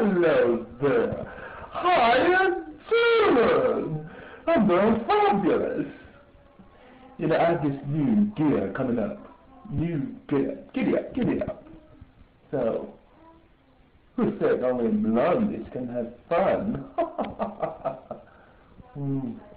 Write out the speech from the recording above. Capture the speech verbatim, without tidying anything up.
Hello there. How you doing? I'm doing fabulous. You know, I have this new gear coming up. New gear. Giddy up, giddy up. So, who said only blondies can have fun? mm.